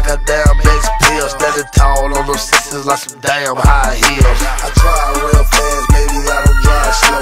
like a damn X pill. Standing tall on those sisters like some damn high heels. I drive real fast, baby, I don't drive slow.